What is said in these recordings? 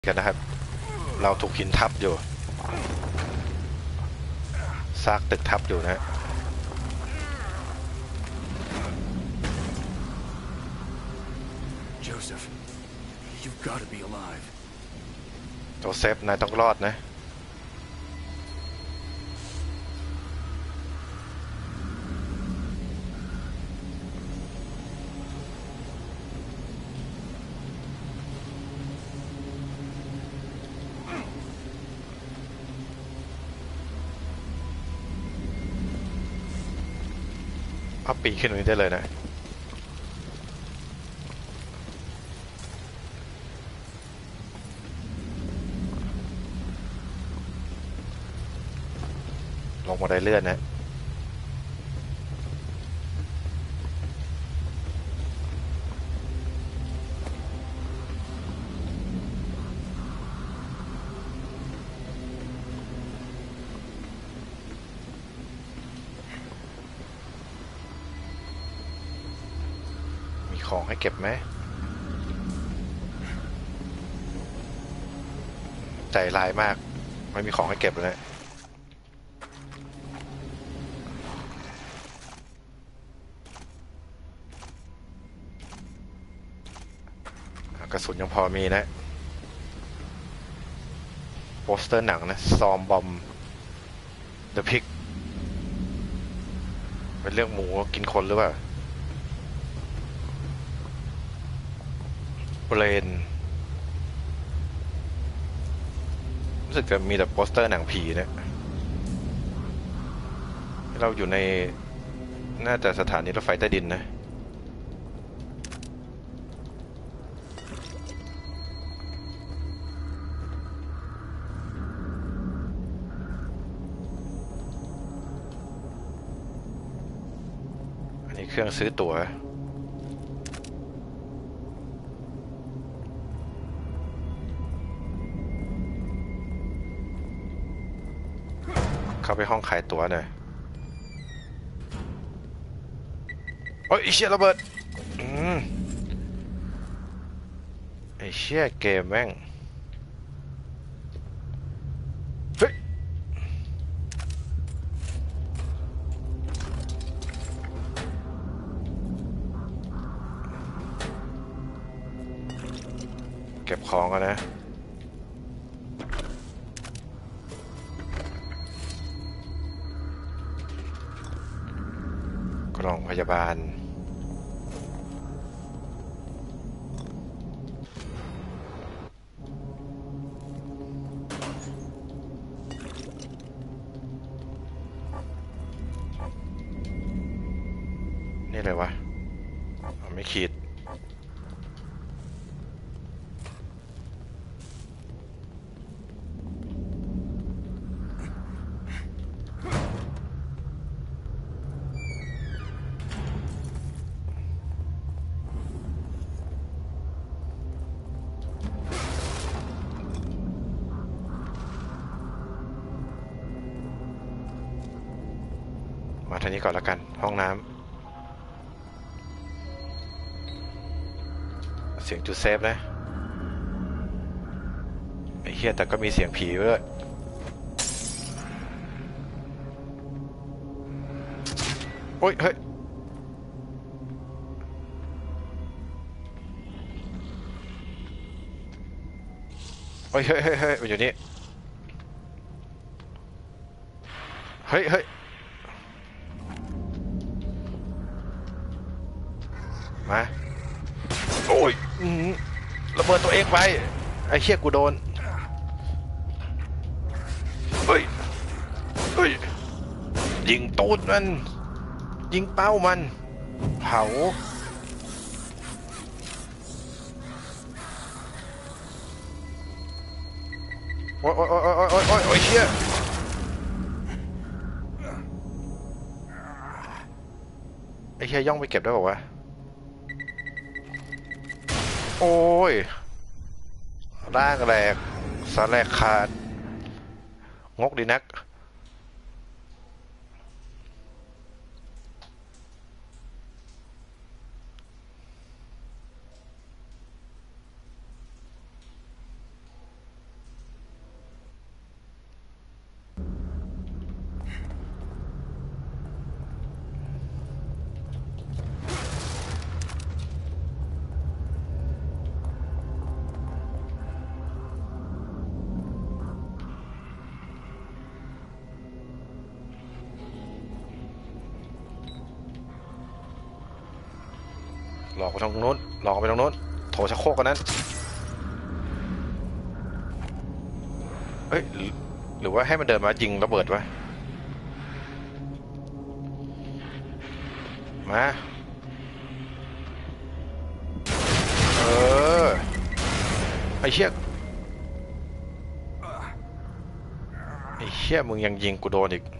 กันนะครับเราถูกหินทับอยู่ซากตึกทับอยู่นะ Joseph, you've got to be alive. โจเซฟนายต้องรอดนะเอาปีกขึ้นตรงนี้ได้เลยนะลงมาได้เลื่อนนะมีของให้เก็บไหมใจร้ายมากไม่มีของให้เก็บเลยนะกระสุนยังพอมีนะโปสเตอร์หนังนะซอมบอมเดอะพิกเป็นเรื่องหมูกินคนหรือเปล่าเบรนรู้สึกจะมีแต่โปสเตอร์หนังผีนะเราอยู่ในน่าจะสถานีรถไฟใต้ดินนะอันนี้เครื่องซื้อตั๋วเข้าไปห้องขายตั๋วหน่อยโอ้ยไอ้เชี่ยระเบิดมไอ้เชี่ยเกมแม่งเฮ้ยเก็บของกันนะกล่องพยาบาลนี่อะไรวะไม่ขีดมาทางนี้ก่อนแล้วกันห้องน้ำเสียงจูเซฟนะไอ้เหี้ยแต่ก็มีเสียงผีด้วยโอ้ยเฮ้ยโอ้ยเฮ้ยเฮ้ยเฮ้ยมันอยู่นี่เฮ้ยเฮ้ยมาโอ้ยระเบิดตัวเองไปไอ้เหี้ยกูโดนเฮ้ยเฮ้ยยิงตูดมันยิงเป้ามันเผาโอ้ยโอ้ยโอ้ยโอ้ยโอ้ยโอ้ยโอ้ยเชี่ยไอ้เชี่ยย่องไปเก็บได้ป่าวะโอ้ยร่างแหลกสาแหลกขาดงกดีนักหลอกไปทางนู้นหลอกไปทางนู้นโถชักโครกกันนั้นเฮ้ยหรือว่าให้มันเดินมายิงระเบิดวะมาเออไอ้เชี่ยมึงยังยิงกูโดนอีก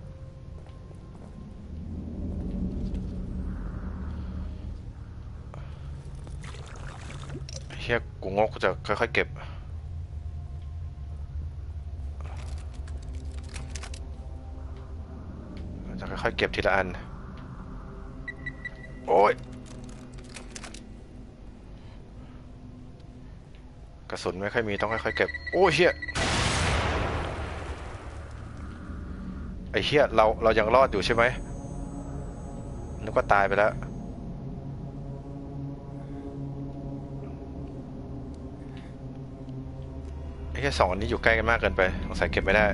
ไอ้เชี่ยกูงกกูจะค่อยๆเก็บจะค่อยๆเก็บทีละอันโอ้ยกระสุนไม่ค่อยมีต้องค่อยๆเก็บโอ้ยเชี่ยไอ้เชี่ยเรายังรอดอยู่ใช่ไหมนึกว่าตายไปแล้วไอ้เชี่ยสองอันนี้อยู่ใกล้กันมากเกินไปสงสัยเก็บไม่ได้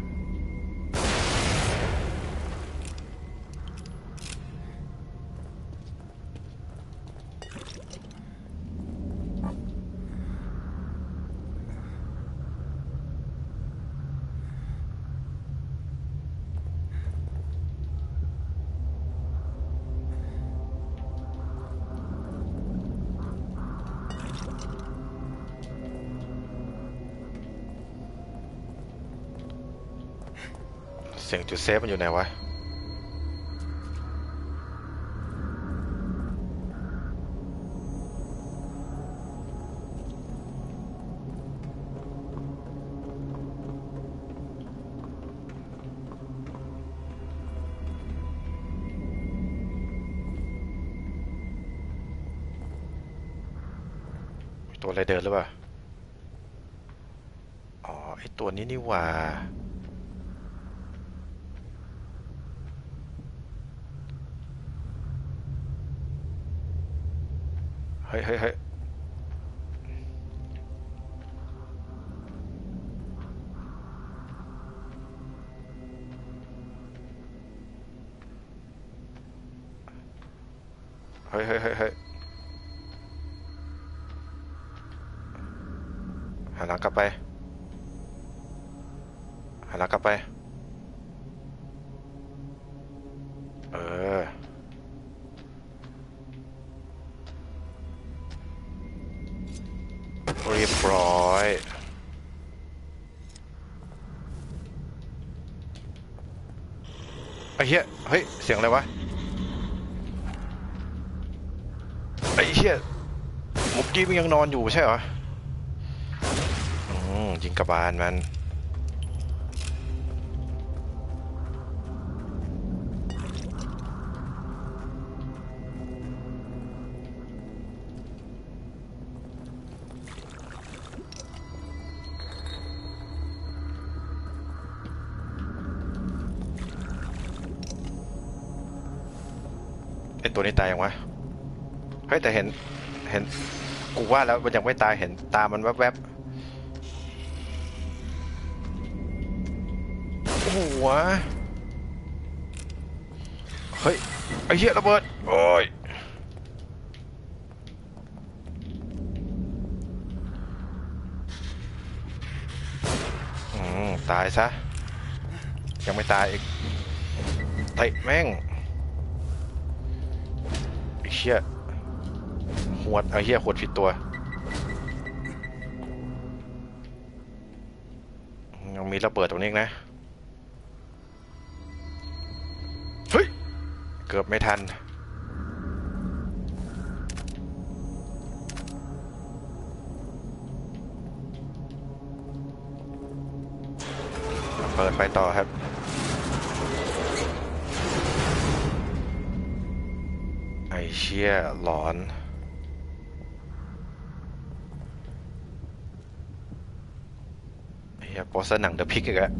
เสียงจุดเซฟมันอยู่ไหนวะตัวอะไรเดินหรือเปล่าอ๋อไอตัวนี้นี่หว่าเฮ้ยเฮ้ยเฮ้ยเฮ้ยเฮ้ยเฮ้ยเฮ้ยหันหลังกลับไปหันหลังกลับไปเออเรียบร้อยไอ้เหี้ยเฮ้ยเสียงอะไรวะไอ้เหี้ยเมื่อกี้มันยังนอนอยู่ใช่เหรอยิงกระบาลมันไอ้ตัวนี้ตายยังวะเฮ้ยแต่เห็นกูว่าแล้วมันยังไม่ตายเห็นตามันแวบๆหัวเฮ้ยไอ้เหี้ยระเบิดโอ้ยตายซะยังไม่ตายอีกเตะแม่งไอ้เหี้ยหวดไอ้เหี้ยหวดผิดตัวยังมีระเบิดตรงนี้นะเฮ้ยเกือบไม่ทันเปิดไปต่อครับไอ้เชี่ยหลอนไอ้เหี้ยโปสเตอร์หนังเดอะพิกอีกแล้ว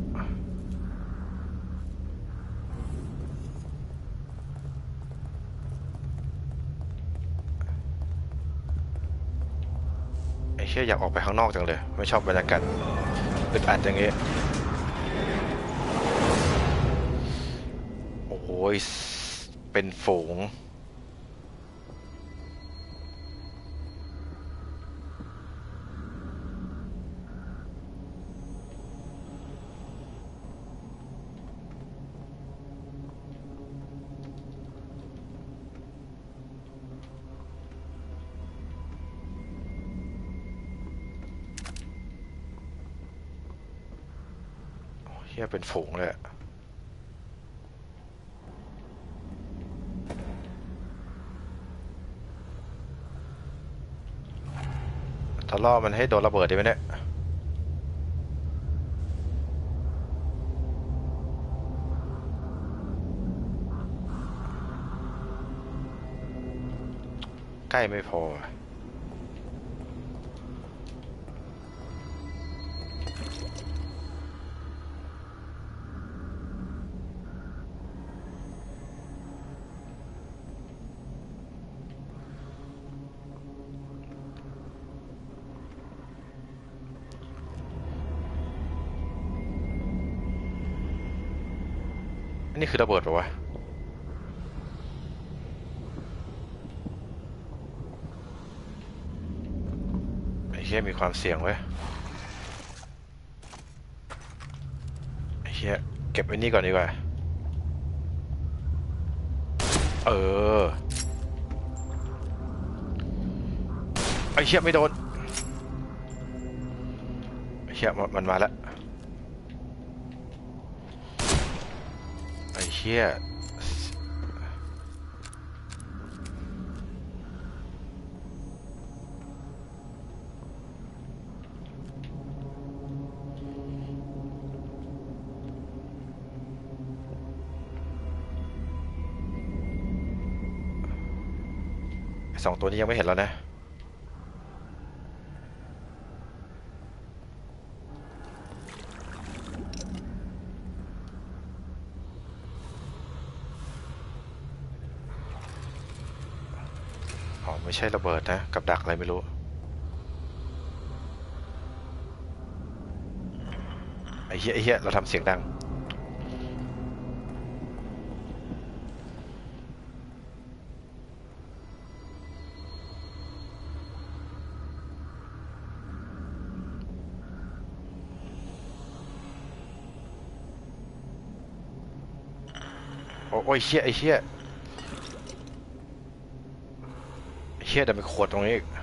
ไอ้เชี่ยอยากออกไปข้างนอกจังเลยไม่ชอบบรรยากาศอึดอัดอย่างงี้โอ้ยเป็นฝูงเฮียเป็นฝูงเลยอะถ้าล่อมันให้โดนระเบิดดีไหมเนี่ยใกล้ไม่พอ อันนี้คือระเบิดปะวะไอ้เหี้ยมีความเสี่ยงเว้ยไอ้เหี้ยเก็บไอ้นี่ก่อนดีกว่าเออไอ้เหี้ยไม่โดนไอ้เหี้ยมันมาแล้วไอ้เหี้ยไอ้สองตัวนี้ยังไม่เห็นแล้วนะอ๋อไม่ใช่ระเบิดนะกับดักอะไรไม่รู้ไอ้เหี้ยไอ้เหี้ยเราทำเสียงดังโอ้ยเหี้ยไอ้เหี้ยไอ้เหี้ยเดินไปขวดตรงนี้อีก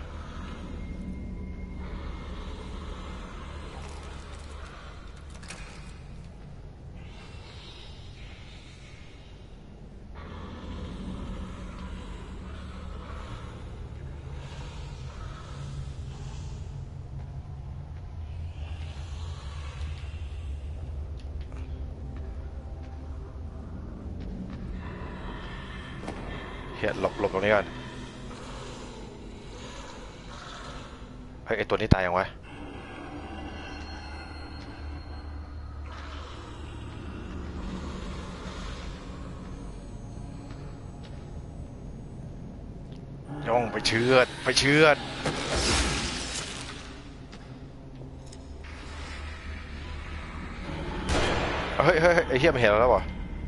เหี้ยหลบตรงนี้ก่อนเฮ้ยไอ้ตัวนี้ตายยังวะ ย่องไปเชือดไปเชือดเฮ้ยเฮ้ยไอ้เหี้ยมันเห็นเราแล้ววะ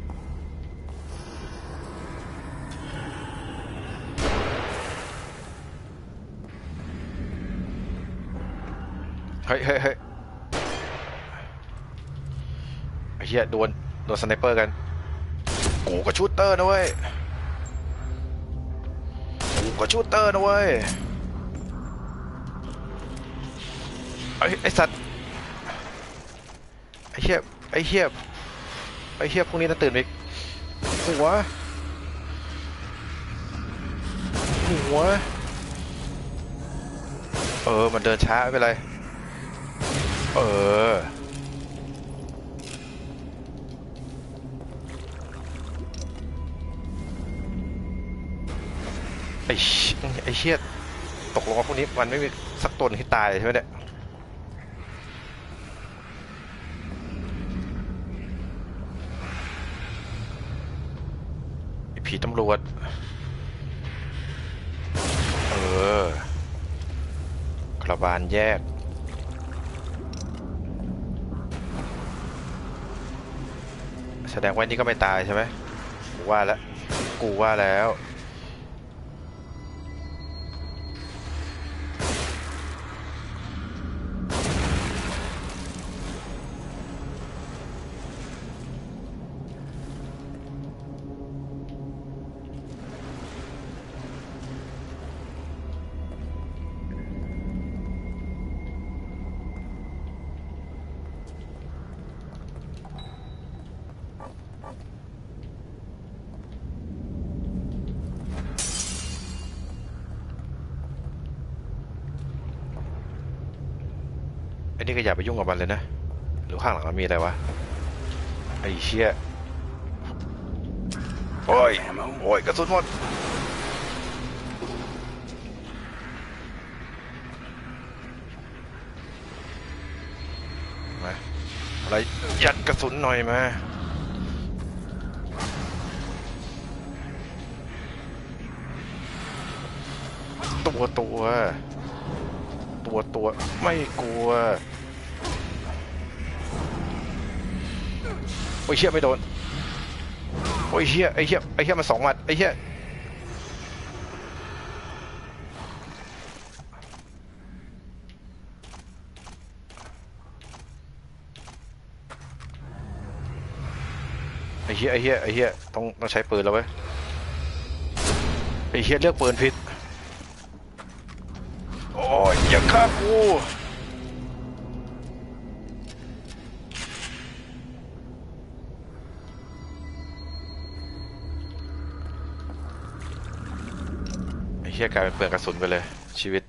เฮ้ยเฮ้ยเฮ้ยไอ้เหี้ยโดนสไนเปอร์กันกูกับชูตเตอร์นะเว้ยกูกับชูตเตอร์นะเว้ยไอ้สัตว์ไอ้เหี้ยไอ้เหี้ยไอ้เหี้ยพวกนี้น่าตื่นอีกหัวมันเดินช้าไม่เป็นไรเออไอ้เชี่ยตกลงว่าพวกนี้มันไม่มีสักตัวที่ตายเลยใช่ไหมเนี่ยไอ้ผีตำรวจเออกระบาลแยกแสดงว่านี่ก็ไม่ตายใช่ไหมกูว่าแล้วอ้นี่ก็อย่าไปยุ่งกับมันเลยนะหรือข้างหลังมันมีอะไรวะไอ้เชี่ยโอ้ยโอ้ยกระสุนหมดมาอะไรยัดกระสุนหน่อยมาตัวไม่กลัวโอ้ยเชี่ยไม่โดนโอ้ยเชี่ยไอ้เชี่ยมา2 หมัดไอ้เชี่ยไอ้เชี่ยต้องใช้ปืนแล้วเว้ยไอ้เชี่ยเลือกปืนผิดโอ้ยอย่าฆ่ากูไอ้เชี่ยกลายเป็นเปลืองกระสุนไปเลยชีวิต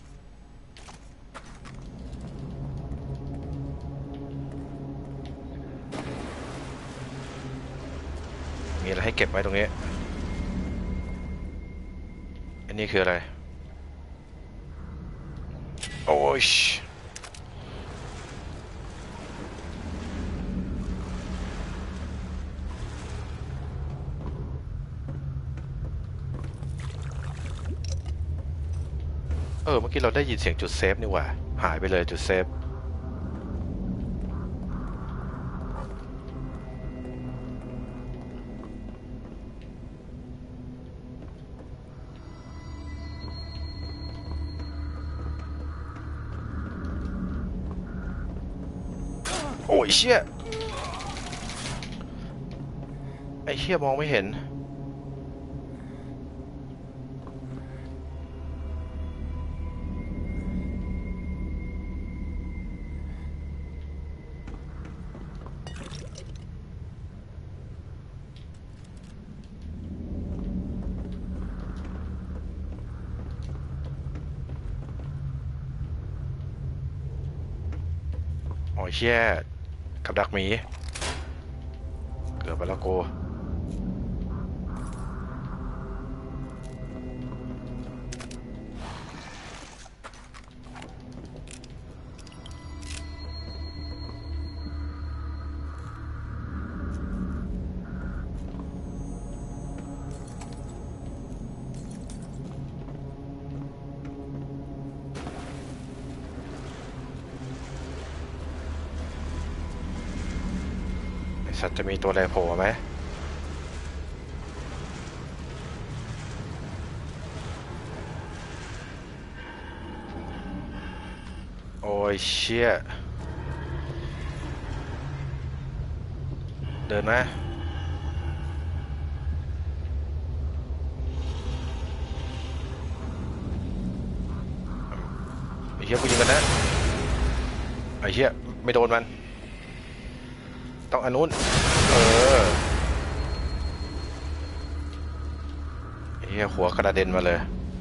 มีอะไรให้เก็บไว้ตรงนี้อันนี้คืออะไรโอ้ยเมื่อกี้เราได้ยินเสียงจุดเซฟนี่หว่าหายไปเลยจุดเซฟโอ้ยเชี่ยไอ้เชี่ยมองไม่เห็นโอ้ยเชี่ยกับดักหมีเกือบไปแล้วกูสัตว์จะมีตัวอะไรโผล่ไหมโอ้ยเชี่ยเดินไหมไอ้เชี่ยกูยิงกันนะไอ้เชี่ยไม่โดนมันต้องอันนู้นไอ้เชี่ยหัวกระเด็นมาเลย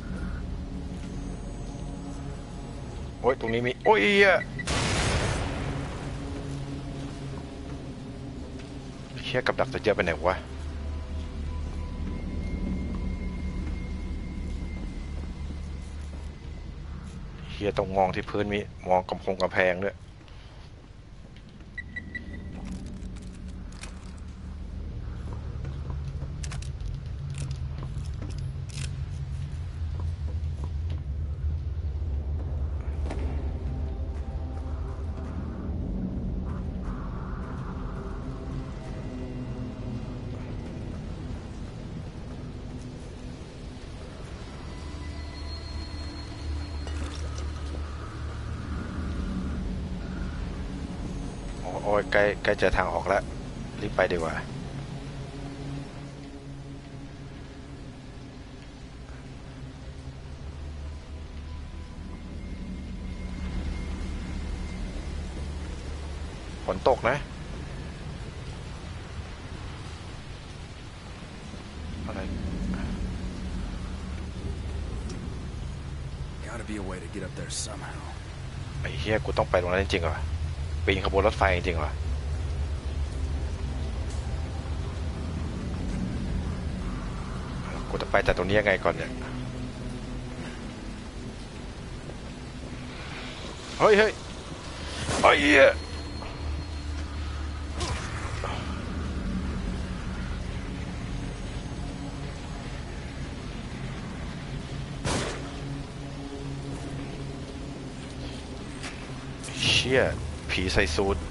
โอ้ยตรงนี้มีโอ้ยเชี่ยกับดักจะเจอไปไหนวะเชี่ยต้องมองที่พื้นมีมองกำแพงด้วยโอ้ยใกล้เจอทางออกแล้วรีบไปดีกว่าฝนตกนะอะไร Gotta be a way to get up there somehow. ไอ้อ้เหี้ยกูต้องไปตรงนั้นจริงๆเหรอปีนขบวนรถไฟจริงๆเหรอกูจะไปจากตรงนี้ยังไงก่อนเนี่ยเฮ้ยเฮ้ยไอ้เหี้ยเชี่ยผีใส่สูท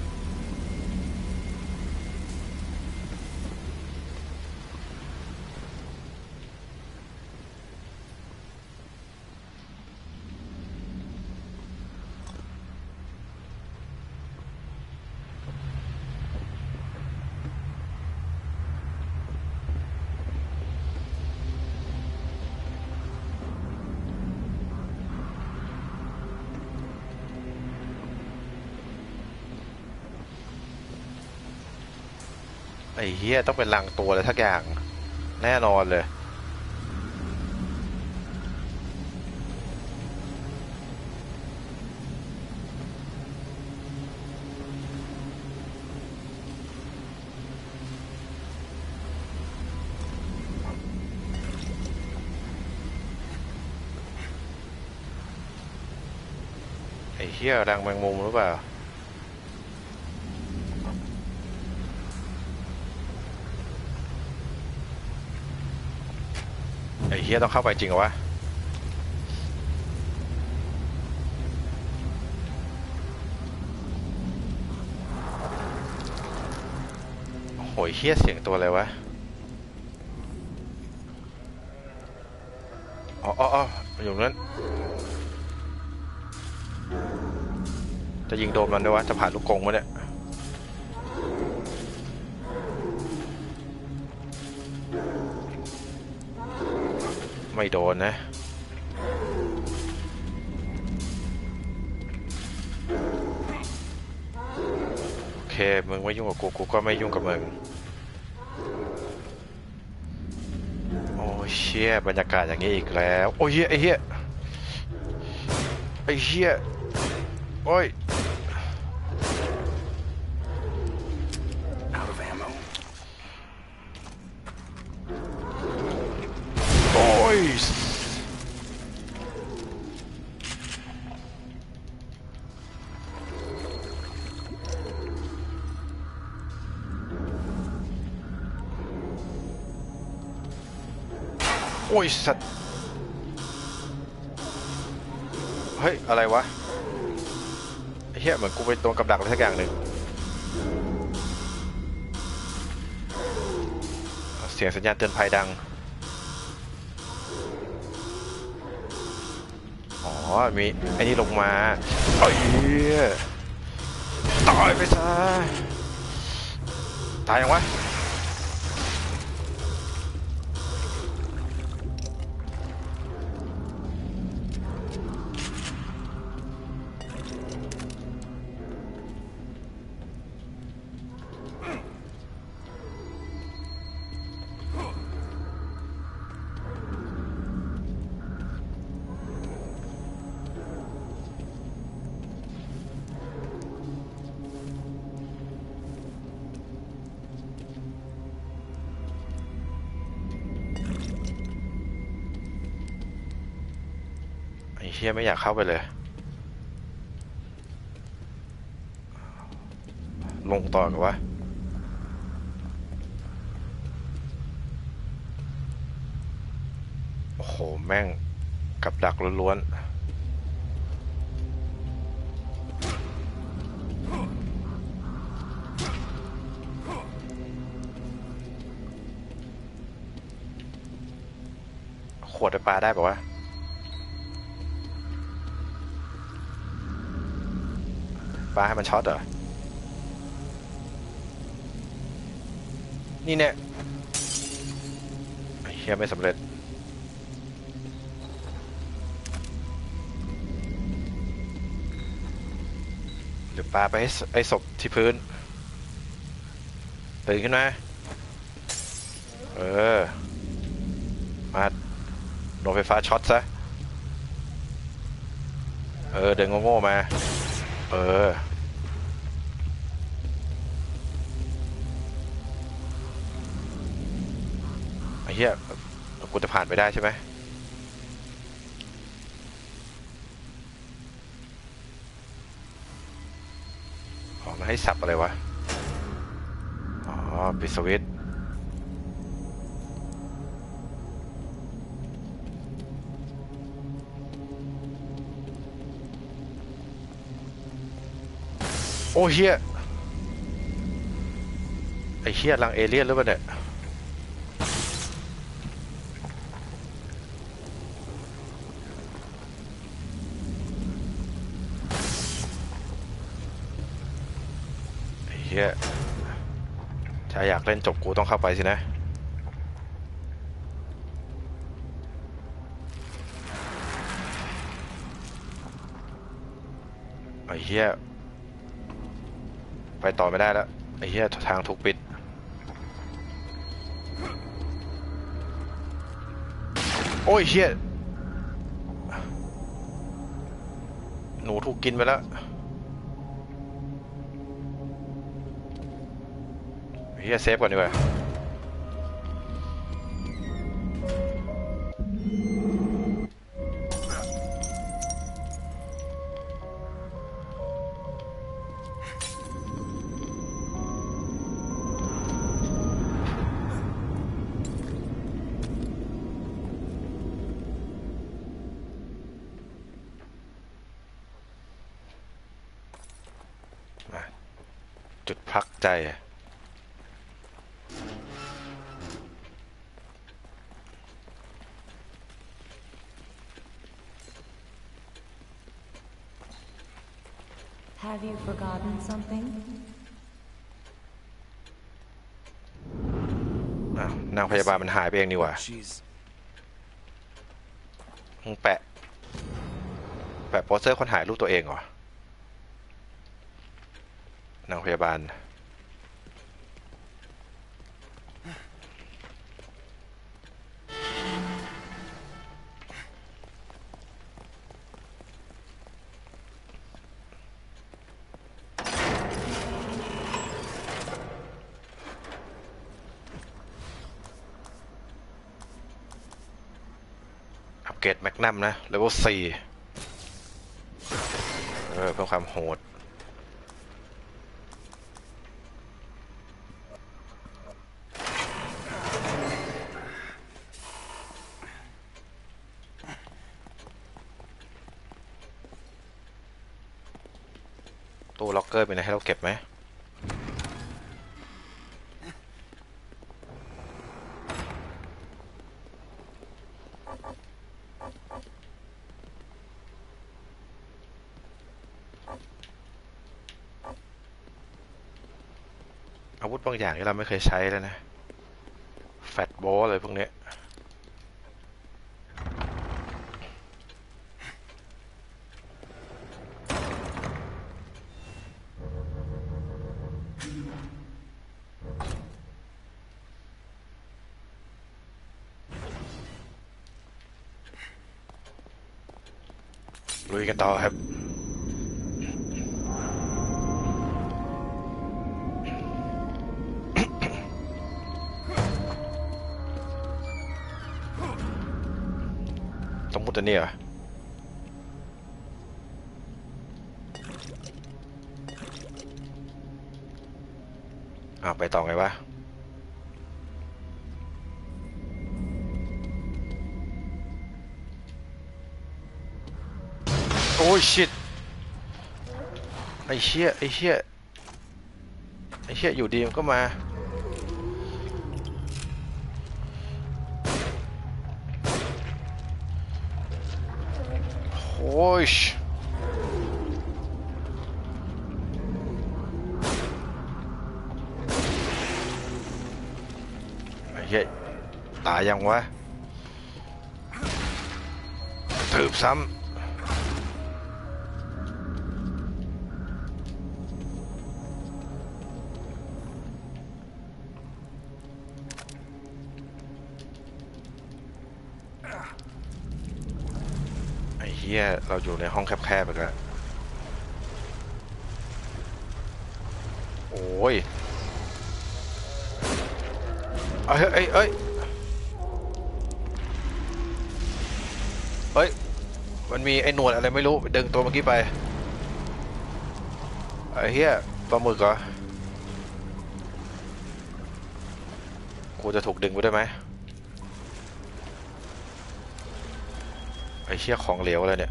ไอ้เหี้ยต้องเป็นรังตัวอะไรทักอย่างแน่นอนเลยไอ้เหี้ยรังแมงมุมหรือเปล่าไอ้เหี้ยต้องเข้าไปจริงเหรอวะโหยเหี้ยเสียงตัวอะไรวะอ๋ออ๋ออ๋ออยู่นั้นจะยิงโดนมันด้วยวะจะผ่านลูกกรงวะเนี่ยไม่โดนนะโอเคมึงไม่ยุ่งกับกูกูก็ไม่ยุ่งกับมึงโอ้เชี่ยบรรยากาศอย่างนี้อีกแล้วโอ้ยเหี้ยไอ้เหี้ยไอ้เหี้ยโอ้ย Out of ammo. โอ้ยโอ้ยสัตว์เฮ้ยอะไรวะไอ้เหี้ยเหมือนกูไปโดนกับดักอะไรสักอย่างหนึ่งเสียงสัญญาณเตือนภัยดังอ๋อมีไอ้นี่ลงมาไอ้เหี้ยตายไปซะตายยังวะไอ้เหี้ยไม่อยากเข้าไปเลยลงต่อกันวะโอ้โหแม่งกับดักล้วนๆขวดไปปลาได้ป่าวะปลาให้มันช็อตเหรอนี่เนี่ยไอ้เหี้ยไม่สำเร็จหรือปลาไปให้ไอ้ศพที่พื้นตื่นขึ้นมาเออมาโดนไฟฟ้าช็อตซะเดินโง่ๆมาเออไอ้เหี้ยกูจะผ่านไปได้ใช่ไหมอ๋อมันให้สับอะไรวะอ๋อปิดสวิตช์โอ้เฮียไอ้เฮียรังเอเลี่ยนหรือเปล่าเนี่ยไอ้เฮียถ้าอยากเล่นจบกูต้องเข้าไปสินะไอ้เฮียไปต่อไม่ได้แล้วไอ้เฮียทางถูกปิดโอ้ยเฮียหนูถูกกินไปแล้วเฮียเซฟก่อนดีกว่าจุดพักใจ Have you forgotten something? นางพยาบาลมันหายไปเองนี่หว่า She's มึงแปะโปสเตอร์คนหายรูปตัวเองเหรอ นางพยาบาลอัปเกรดแมกนัมนะเลเวล4เพิ่มความโหดตู้ล็อกเกอร์เป็นอะไรให้เราเก็บไหมอาวุธบางอย่างที่เราไม่เคยใช้แล้วนะแฟตบอลอะไรพวกนี้ลุยกันต่อครับต้องมุดอันนี้เหรอไปต่อไงวะโอ้ยชิตไอ้เชี่ยอยู่ดีมันก็มาโอ้ยไอ้เหี้ยตายยังวะถืบซ้ำไอ้เหี้ฮียเราอยู่ในห้องแคบๆอีกแล้วโอ้ยเอ้ยเอ้ยเอ้ยเอ้ยมันมีไอ้หนวดอะไรไม่รู้ดึงตัวเมื่อกี้ไปไอ้เหี้ยปลาหมึกเหรอกูจะถูกดึงไปได้ไหมไอ้เชี่ยของเหลวอะไรเนี่ย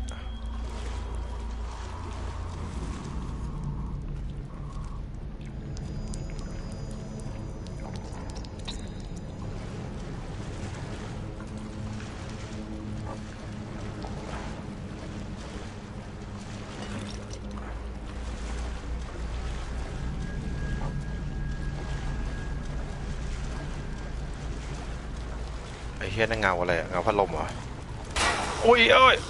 ไอ้เหี้ยนั่นเงาอะไรอะเงาพัดลมเหรอโอ้ยเอ้ย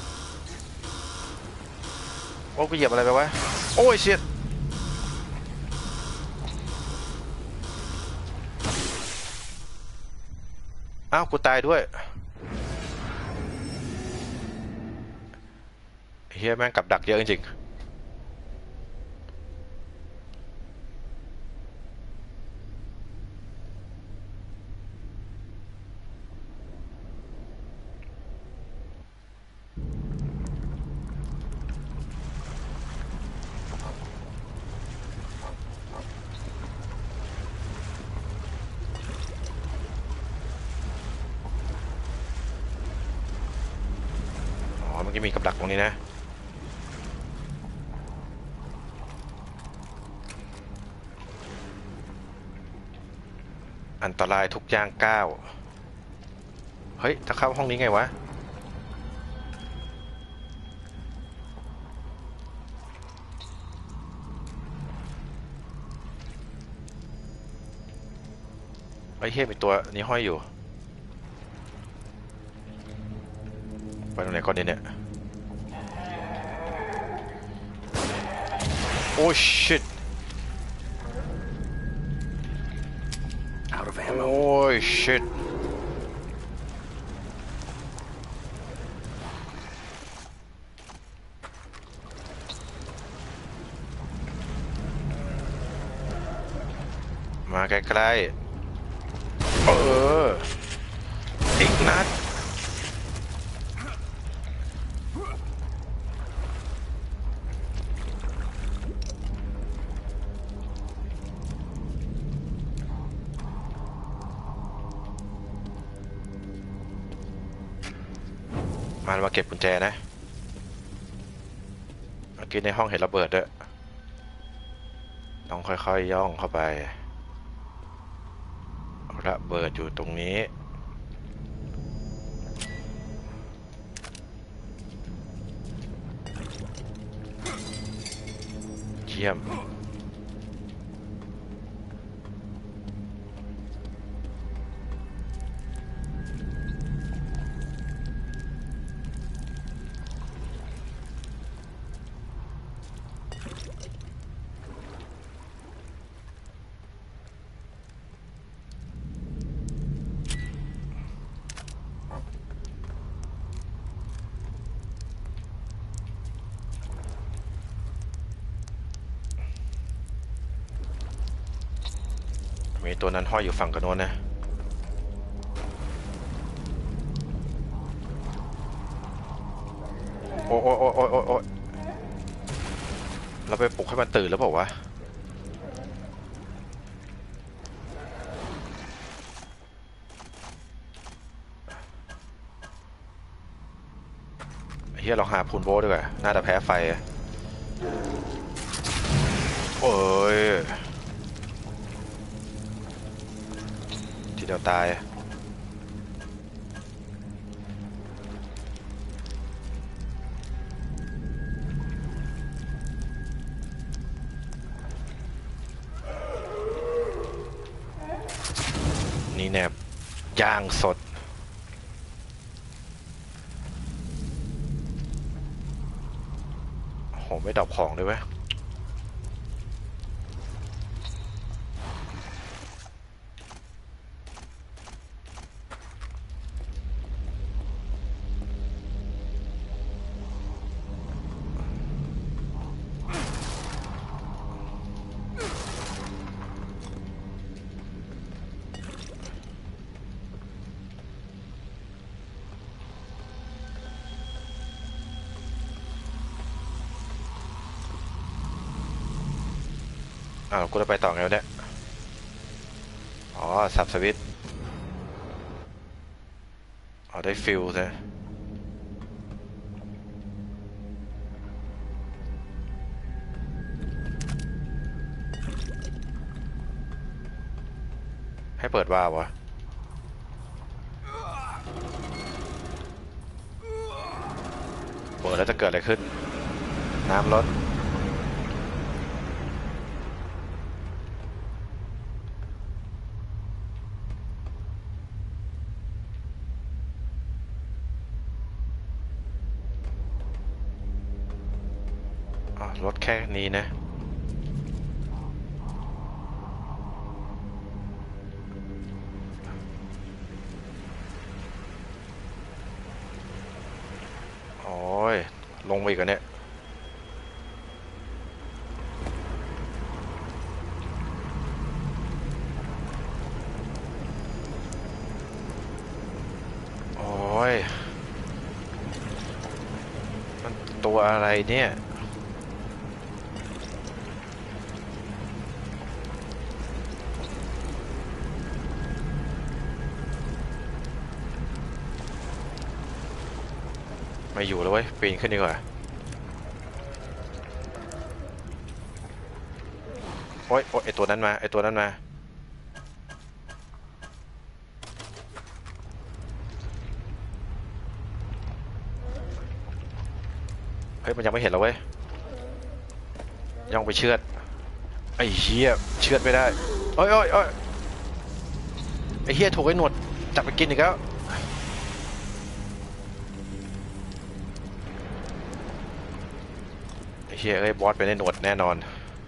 โอ้กูเหยียบอะไรไปวะโอ้ยเชี่ยอ้าวกูตายด้วยเฮียแม่งกับดักเยอะจริงๆอ๋อเมื่อกี้มีกับดักตรงนี้นะอันตรายทุกย่างก้าวเฮ้ยจะเข้าห้องนี้ไงวะไอ้เฮียมีตัวนี้ห้อยอยู่ไปตรงไหนก่อนดีเนี่ยโอ้ชิต Out of โอ้ ammo. ยชิตมาใกล้ๆอีกนัดมาเก็บกุญแจนะเมื่อกี้ในห้องเห็นระเบิดด้วยต้องค่อยๆย่องเข้าไประเบิดอยู่ตรงนี้เยี่ยมมีตัวนั้นห้อยอยู่ฝั่งกันโน้นนะโอ้โอ้โอ้โอ้โอ้โอ้เราไปปลุกให้มันตื่นแล้วเปล่าวะเฮียลองหาพูนโบด้วยกันน่าจะแพ้ไฟโอ้ยทีเดียวตายนี่แนบย่างสดโหไม่ดรอปของด้วยเว้ยอ้าวกูจะไปต่อไงวะเนี่ยอ๋อสับสวิตช์อ๋อได้ฟิลใช่ให้เปิดวาล์ววะเปิดแล้วจะเกิดอะไรขึ้นน้ำลดอ๋อลดแค่นี้นะโอ้ยลงไปอีกแล้วเนี่ยโอ้ยมันตัวอะไรเนี่ยไม่อยู่แล้วเว้ยปีนขึ้นดีกว่าโอ้ยโอ้ยไอตัวนั้นมาไอตัวนั้นมาเฮ้ยมันยังไม่เห็นเราเว้ยยังไปเชือดไอ้เหี้ยเชือดไม่ได้โอ้ยโอ้ยโอ้ยไอ้เหี้ยถูกไอ้หนวดจับไปกินอีกแล้วไอ้เหี้ยเอ้ยบอสเป็นไอ้หนวดแน่นอน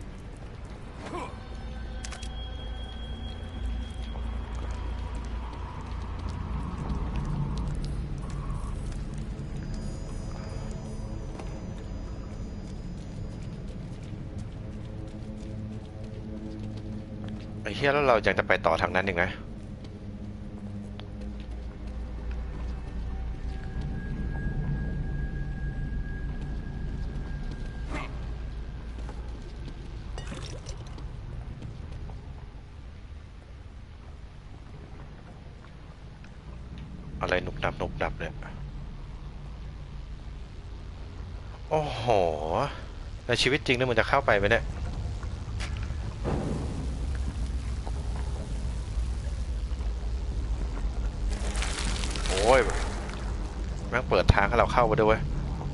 ไอ้เหี้ยแล้วเรายังจะไปต่อทางนั้นอีกไหมอะไรหนุบหนับหนุบหนับเนี่ยโอ้โหในชีวิตจริงนี่มันจะเข้าไปไหมเนี่ยโอ้ยแม่งเปิดทางให้เราเข้าไปด้วยเว้ย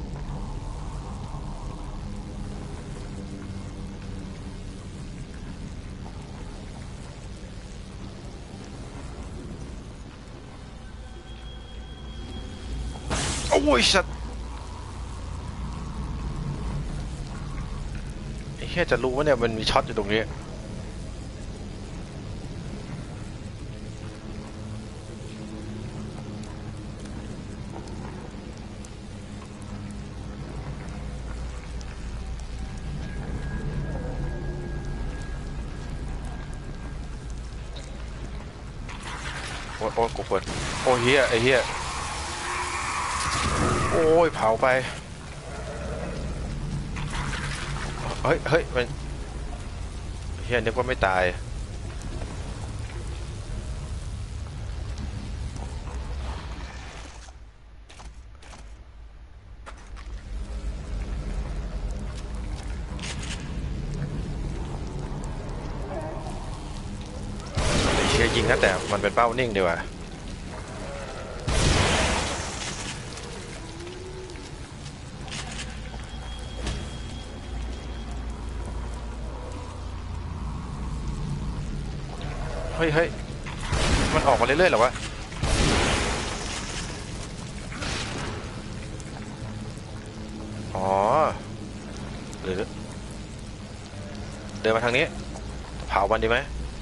โอ้ยสัตว์ไอ้เหี้ยจะรู้ว่าเนี่ยมันมีช็อตอยู่ตรงนี้โอ้ยโอ้ยกูเปิดโอ้ยเหี้ยไอ้เหี้ยโอ้ยเผาไปเฮ้ยเฮ้ยมันเฮียนึกว่าไม่ตายไอ้เชี่ยยิงนะแต่มันเป็นเป้านิ่งดีกว่าเฮ้ยเฮ้ยมันออกมาเรื่อยๆเหรอวะอ๋อหรือเดินมาทางนี้เผามันดีไหม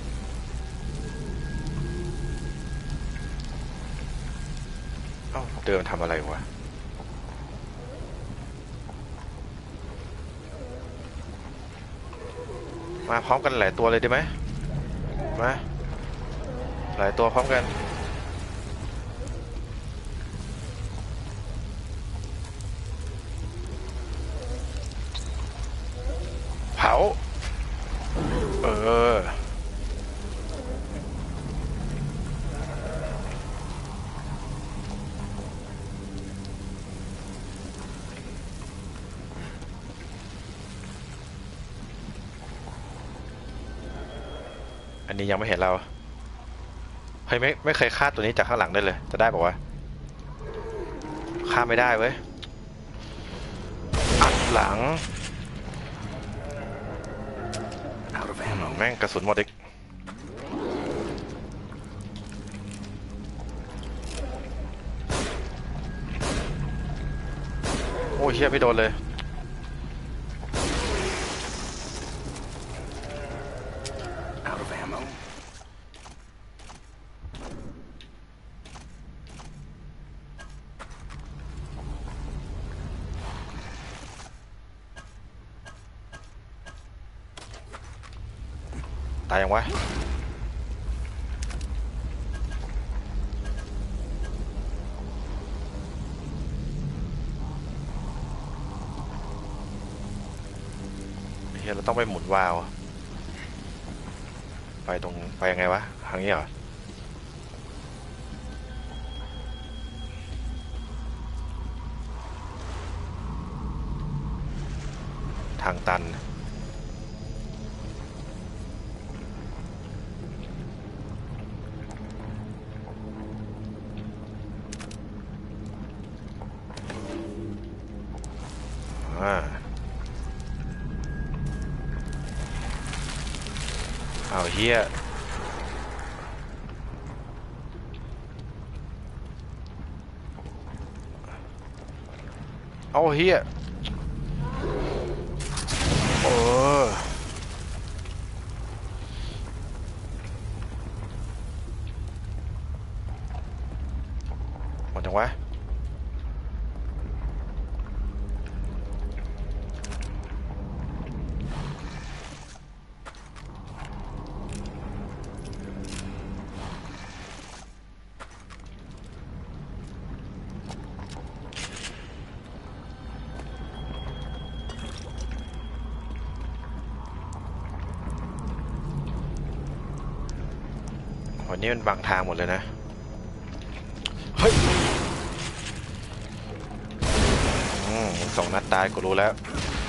เอ้าเดินทำอะไรวะมาพร้อมกันหลายตัวเลยดีไหมมาหลายตัวพร้อมกันเผาเอออันนี้ยังไม่เห็นเราเฮ้ยไม่เคยฆ่าตัวนี้จากข้างหลังได้เลยจะได้บอกว่าฆ่าไม่ได้เว้ยอัดหลัง Out of ammo. แม่งกระสุนหมดอีกโอ้ยเฮียไม่โดนเลย Out of ammo. ตายยังวะเฮียเราต้องไปหมุนวาล์วไปยังไงวะทางนี้เหรอทางตันเอาเฮียเอาเฮียโอ้หมดจังวะวันนี้มันบังทางหมดเลยนะเฮ้ยสองนัดตายกูรู้แล้ว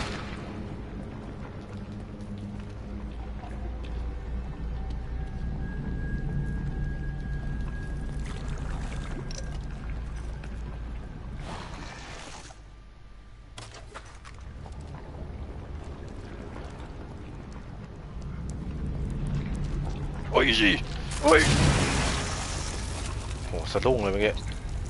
โอ้ยสิโอ้ยโหสะดุ้งเลยเมื่อกี้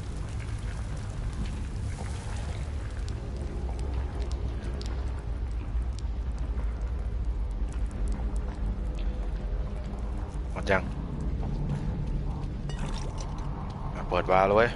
หมดยังเปิดวาล์วเลยเว้ย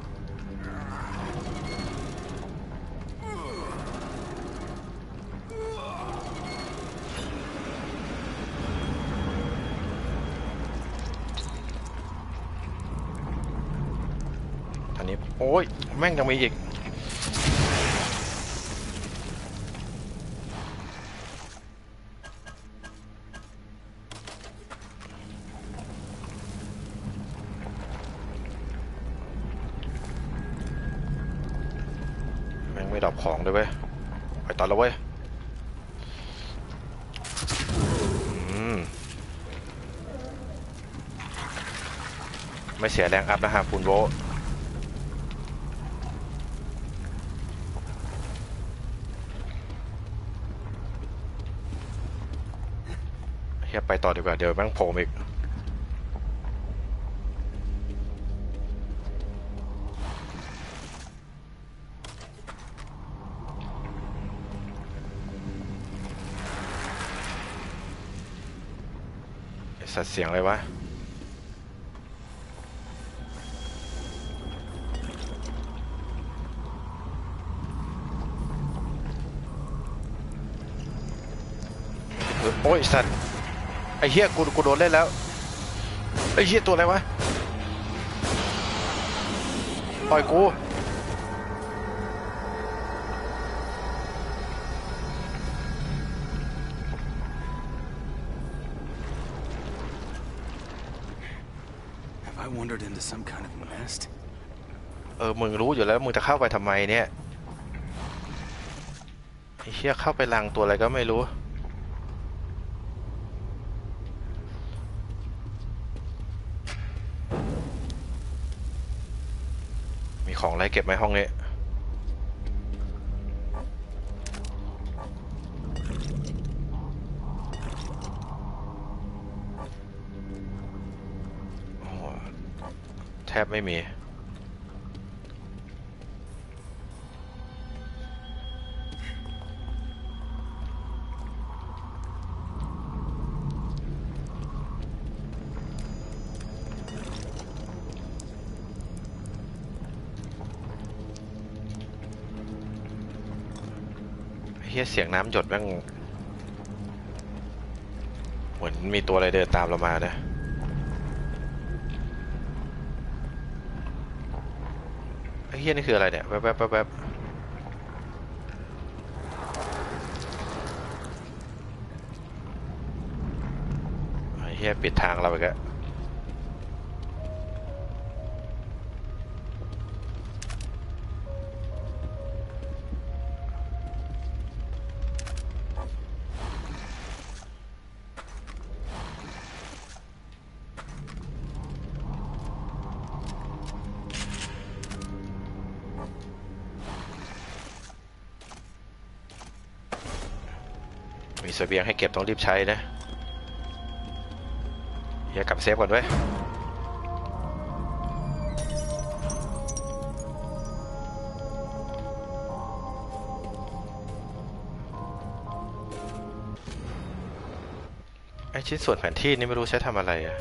อันนี้โอ้ยแม่งยังมีอีกแม่งไม่ดรอปของด้วยเว้ยไปต่อแล้วเว้ยไม่เสียแรงอัพนะครับคุณโบเฮียไปต่อดีกว่าเดี๋ยวแม่งโผล่อีกไอ้สัตว์เสียงอะไรวะโอ้ยสัตว์ไอ้เหี้ยกูโดนเล่นแล้วไอ้เหี้ยตัวอะไรวะปล่อยกู I wandered into some kind of nest? มึงรู้อยู่แล้วมึงจะเข้าไปทำไมเนี่ยไอ้เหี้ยเข้าไปรังตัวอะไรก็ไม่รู้มีของอะไรเก็บไหมห้องนี้โอ้แทบไม่มีเฮียเสียงน้ำหยดแม่งเหมือนมีตัวอะไรเดินตามเรามานะไอ้เฮียนี่คืออะไรเนี่ยแวบแวบแวบแวบไอ้เฮียปิดทางเราอีกแล้วมีเสบียงให้เก็บต้องรีบใช้นะเฮียกลับเซฟก่อนด้วยไอชิ้นส่วนแผนที่นี่ไม่รู้ใช้ทำอะไรอะ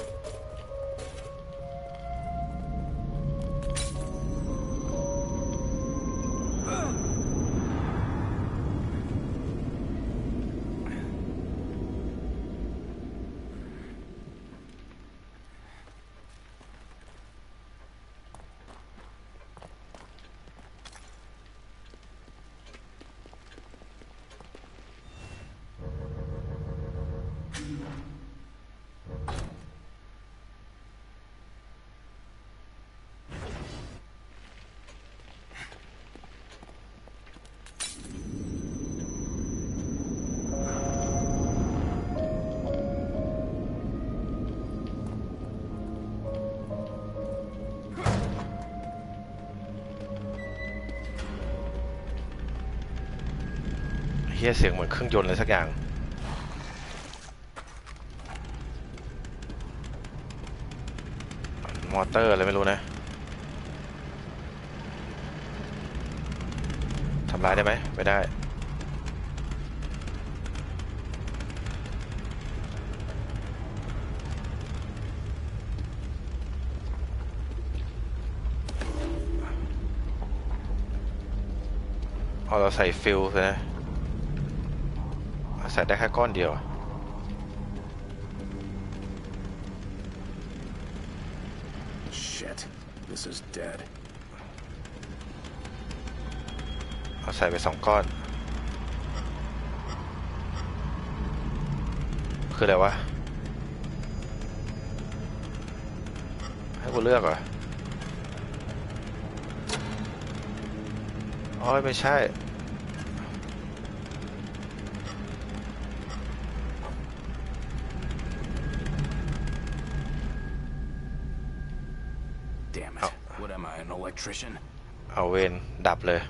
เฮียเสียงเหมือนเครื่องยนต์อะไรสักอย่างมอเตอร์อะไรไม่รู้นะทำลายได้ไหมไม่ได้เอาเราใส่ฟิลนะใส่ได้แค่ก้อนเดียว Shit. This is dead. เอาใส่ไป2 ก้อนคืออะไรวะให้กูเลือกเหรออ๋อไม่ใช่ Damn it. What am I, an electrician? เอาเวนดับเลย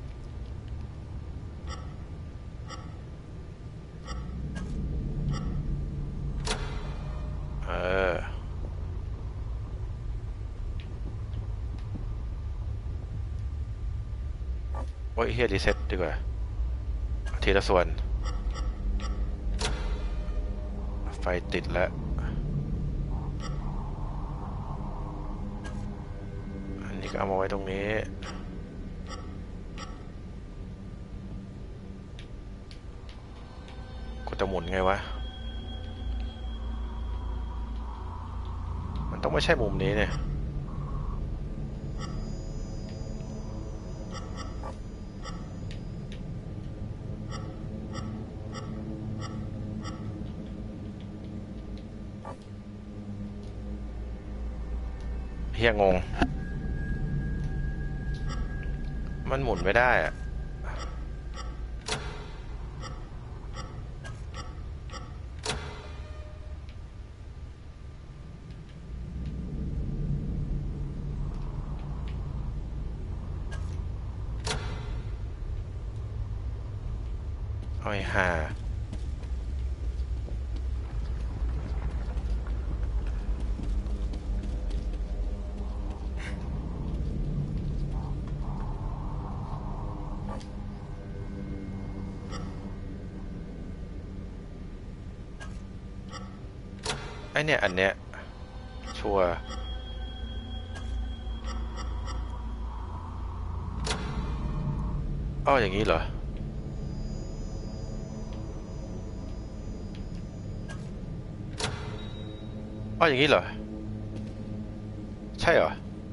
โอ้ยเฮียรีเซ็ตดีกว่าทีละส่วนไฟติดแล้วอันนี้ก็เอามาไว้ตรงนี้กูจะหมุนไงวะมันต้องไม่ใช่มุมนี้เนี่ยฮียงงมันหมุนไม่ได้อะโอ้ยห่าไอเนี่ยอันเนี้ยชัวร์อ้ออย่างนี้เหรออ้ออย่างนี้เหรอใช่เหรอ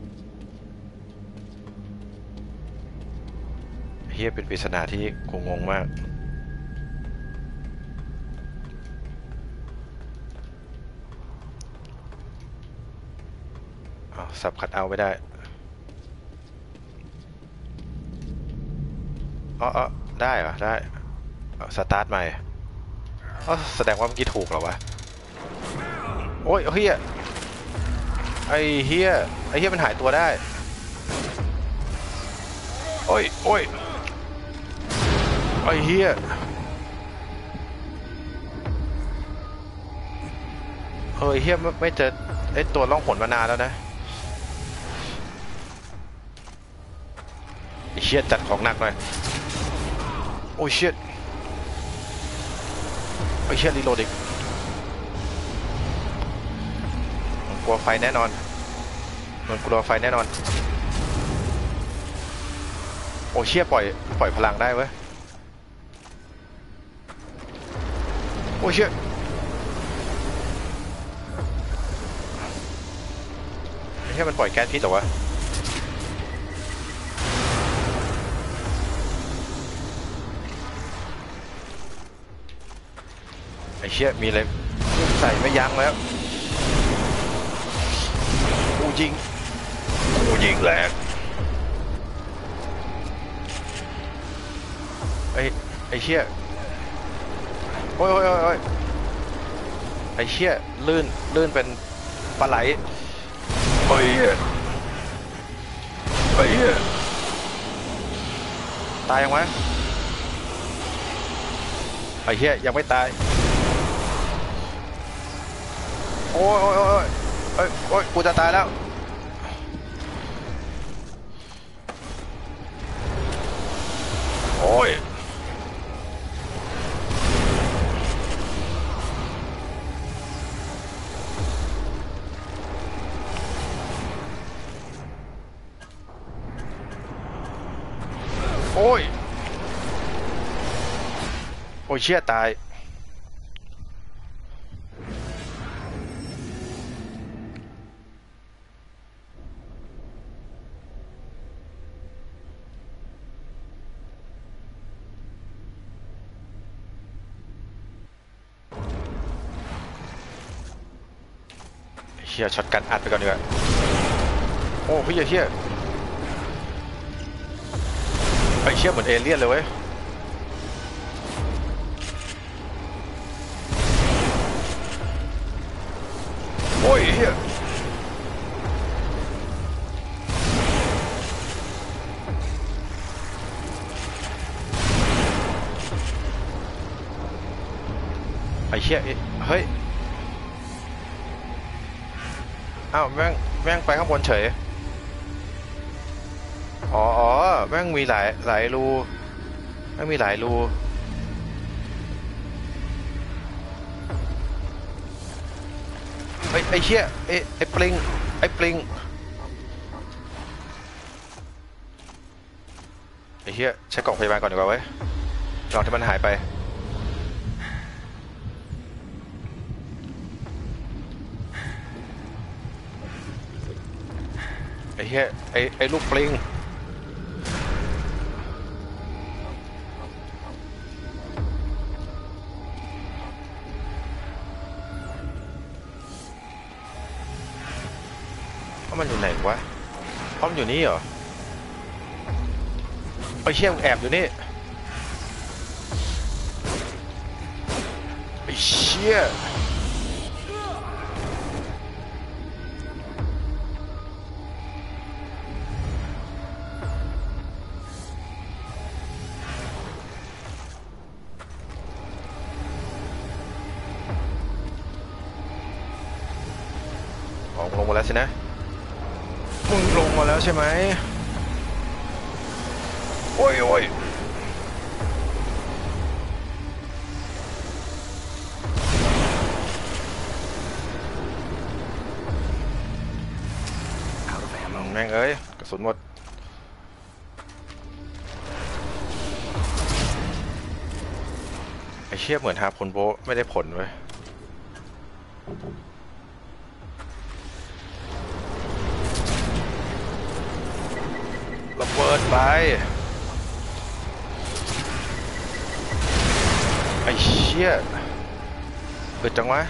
เฮียเป็นปริศนาที่กูงงมากสับคัดเอาไม่ได้อ๋อได้เหรอได้สตาร์ทใหม่แสดงว่าเมื่อกี้ถูกเหรอวะโอ้ยเฮียไอเฮียมันหายตัวได้โอ้ยไอเฮียเฮียไม่เจอไอตัวล่องหนมานานแล้วนะไอเฮียจัดของหนักหน่อยโอ้ยเชียไอเฮียรีโหลดอีกกลัวไฟแน่นอนมันกลัวไฟแน่นอนโอ้เชี่ยปล่อยพลังได้เว้ยโอ้เชี่ยไม่ใช่มันปล่อยแก๊สพิษหรอวะไอ้เชี่ยมีอะไรใส่ไม่ยั้งแล้วกูยิงแหลกไอ้เชี่ยโอ้ยไอ้เชี่ยลื่นเป็นปลาไหลไอ้เหี้ยตายยังวะไอ้เหี้ยยังไม่ตายโอ้ยกูจะตายแล้วโอ้ยโอ้ยเชี่ยตายเชี่ยช็อตกันอัดไปก่อนดีกว่าโอ้เฮียไอ้เชี่ยเหมือนเอเลี่ยนเลยเว้ยโอ้ยเฮียไอ้เชี่ยเฮ้ยอ้าวแม่งไปข้างบนเฉยอ๋อแม่งมีหลายรูแม่งมีหลายรูไอ้เชี่ยไอ้ปลิงไอ้เชี่ยใช้กล่องพยาบาลก่อนดีกว่าเว้ยกล่องที่มันหายไปไอ้เชี่ยไอ้ลูกปลิงว่ามันอยู่ไหนวะเพราะมันอยู่นี่เหรอไอ้เชี่ยมันแอบอยู่นี่ไอ้เชี่ยอ๋อลงมาแล้วสินะมึงลงมาแล้วใช่ไหมโอ้ยโอ้ย Out of ammo. แม่งเอ้ยกระสุนหมดไอ้เชี่ยเหมือนหาผลโบะไม่ได้ผลเว้ยระเบิดไปไอ้เชี่ยเปิดจังวะ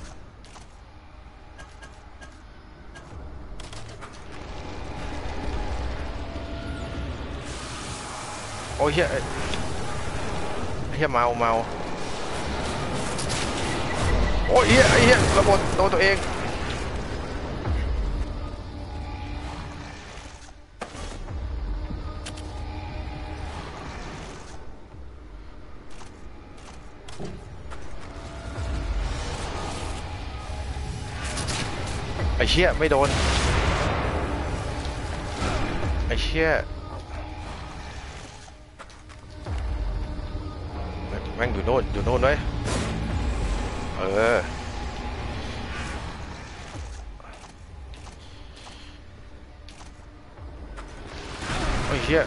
โอ้ยเฮียเฮียเมาโอ้ยเฮียไอ้เฮียระเบิดโดนตัวเองไอ้เชี่ยไม่โดนไอ้เชี่ยแม่งอยู่โน่นไว้ยเออไอ้เชี่ย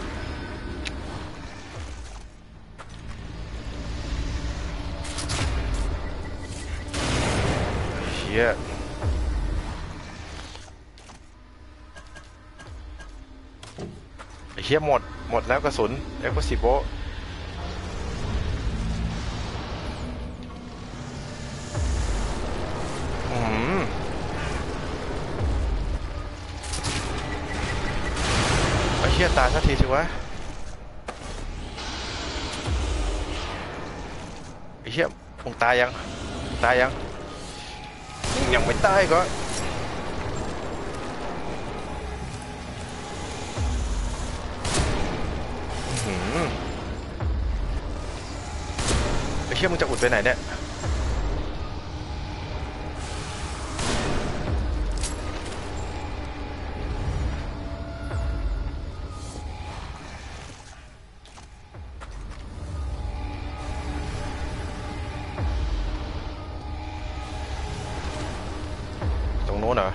ไอ้เชี่ยไอ้เชี่ยหมดแล้วกระสุนเอ็กซ์ซิโบไอ้เชี่ยตายสักทีสิวะไอ้เชี่ยมึงตายยังยังไม่ตายก็ไอ้เชี่ยมึงจะอุดไปไหนเนี่ยตรงโน้นเหรอ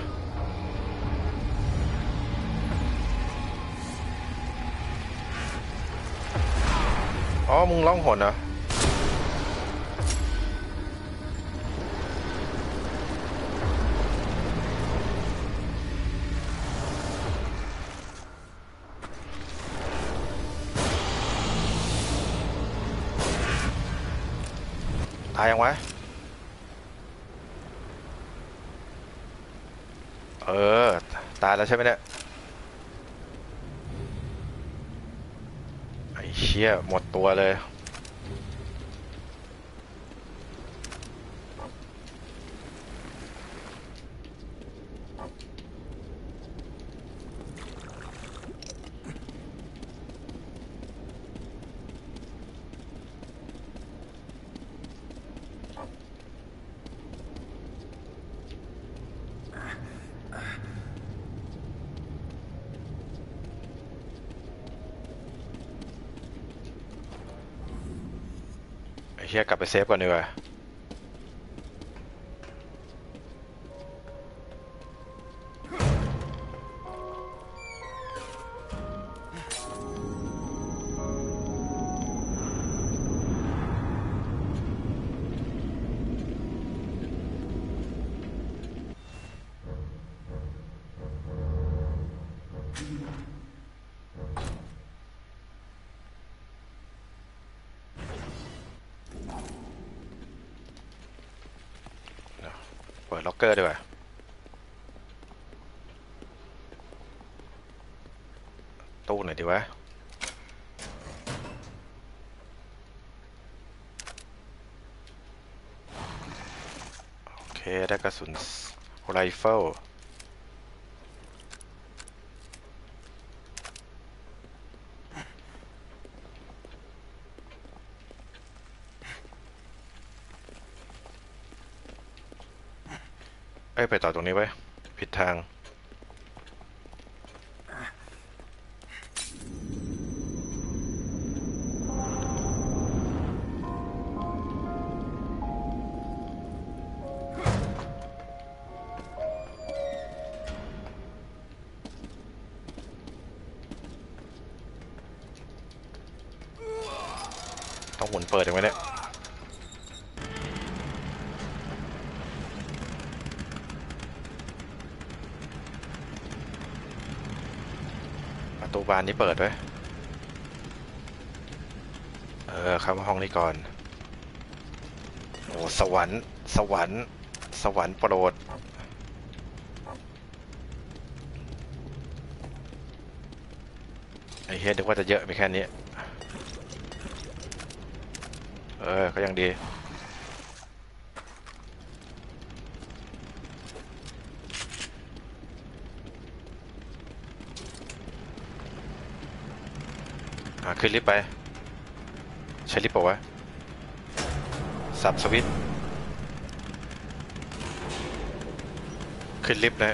อ๋อมึงร้องหนเหรอตายยังวะเออตายแล้วใช่ไหมเนี่ยไอ้เชี่ยหมดตัวเลยไอ้เชี่ยกลับไปเซฟก่อนดีกว่าเปิดล็อกเกอร์ดีกว่าไหนดีวะโอเคได้กระสุนไรเฟิลไปต่อตรงนี้ไว้ผิดทางต้องหมุนเปิดยังไงเนี่ยประตูบานนี้เปิดไว้เข้ามาห้องนี้ก่อนโอ้สวรรค์สวรรค์สวรรค์โปรดไอ้เฮียนึกว่าจะเยอะมีแค่นี้ก็ยังดีขึ้นลิฟต์ไปใช้ลิฟต์เปล่าวะสับสวิตช์ขึ้นลิฟต์นะ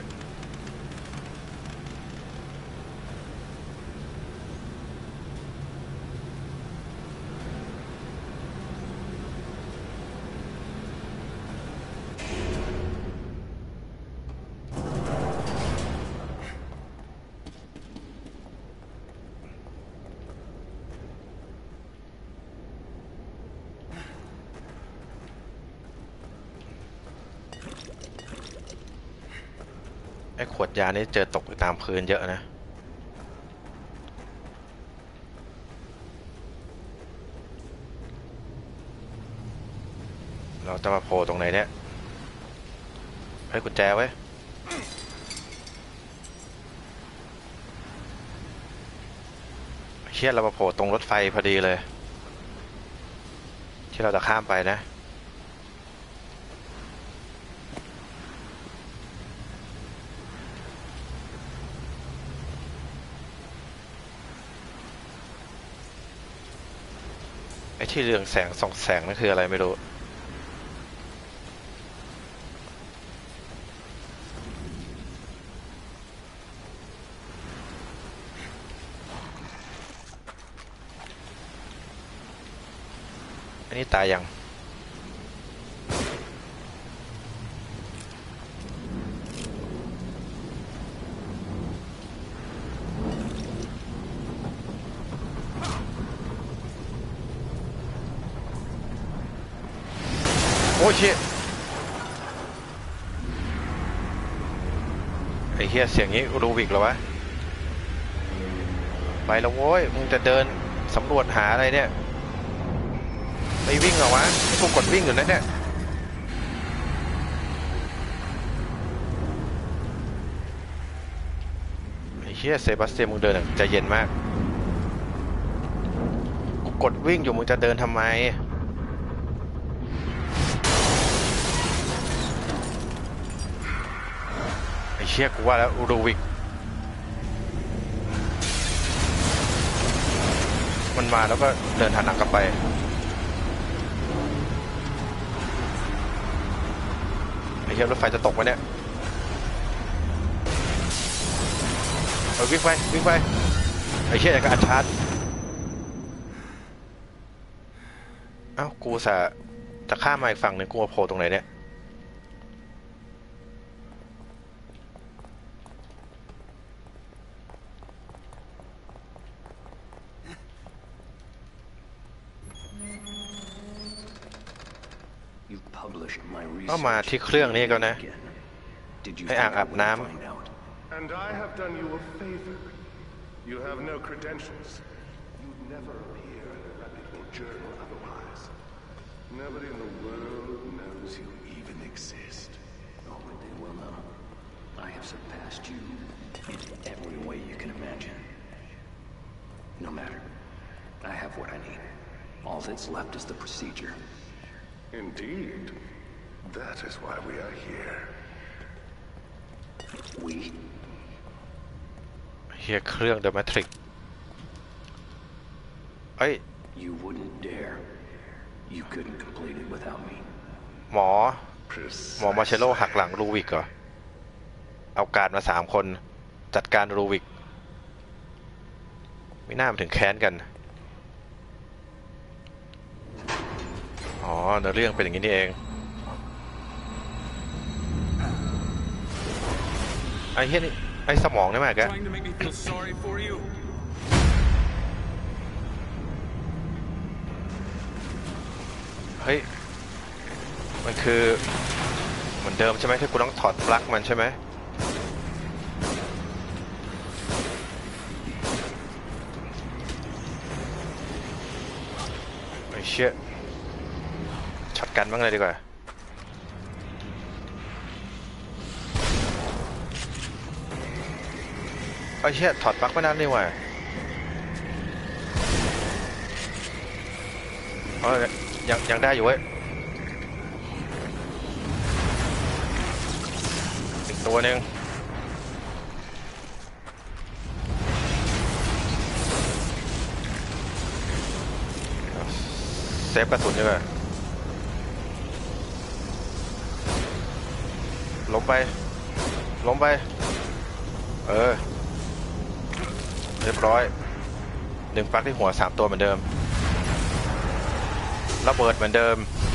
ไอ้ขวดยานี่เจอตกอยู่ตามพื้นเยอะนะเราจะมาโผล่ตรงไหนเนี่ยให้กุญแจไว้เชี่ยเรามาโผล่ตรงรถไฟพอดีเลยที่เราจะข้ามไปนะไอ้ที่เรืองแสงส่องแสงนั่นคืออะไรไม่รู้อันนี้ตายยังโอ้ยเชี่ยไอ้เหี้ยเสียงนี้รูบิกเหรอวะไปแล้วโว้ยมึงจะเดินสำรวจหาอะไรเนี่ยไม่วิ่งเหรอวะไม่ถูกกดวิ่งอยู่นะเนี่ยไอ้เหี้ยเซบาสเตียนมึงเดินใจเย็นมากกูกดวิ่งอยู่มึงจะเดินทำไมไอ้เชี่ยกูว่าแล้วรูบิกมันมาแล้วก็เดินหันหลังกลับไปไอ้เหี้ยรถไฟจะตกไหมเนี่ยวิ่งไปวิ่งไปไอ้เชี่ยอย่างกับอัดชาร์จเอ้ากูจะข้ามมาอีกฝั่งหนึ่งกูมาโผล่ตรงไหนเนี่ยก็มาที่เครื่องนี้ก็นะให้อ่างอาบน้ำ And I have done you a favor. You have no credentials. You'd never appear in a reputable journal otherwise. Nobody in the world knows you even exist. Oh, but they will know. I have surpassed you in every way you can imagine. No matter. I have what I need. All that's left is the procedure. Indeed. That is why we are here. We? เฮียเครื่อง The Matrix เอ้ย You wouldn't dare. You couldn't complete it without me. หมอมาเชโลหักหลังรูวิกเหรอ เอาการมา3 คนจัดการรูวิกไม่น่ามาถึงแค้นกัน อ๋อเนื้อเรื่องเป็นอย่างนี้นี่เอง ไอ้เฮียนี่ไอ้สมองนี่มากแก Trying to make me feel sorry for you. เฮ้ย มันคือเหมือนเดิมใช่ไหมที่กูต้องถอดปลั๊กมันใช่ไหมไอ้เชี่ยช็อตกันบ้างเลยดีกว่าไอ้เชี่ยถอดปลั๊กไม่ได้นี่หว่ายังได้อยู่เว้ยอีกตัวหนึ่งเซฟกระสุนดีกว่าล้มไปเรียบร้อย1 ปลั๊กที่หัว3 ตัวเหมือนเดิมระเบิดเหมือนเดิม